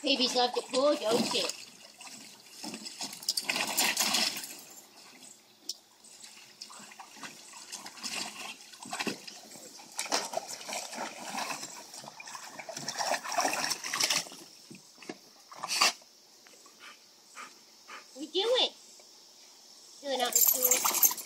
Babies love to pull, don't you? We do it. Doing out the pool.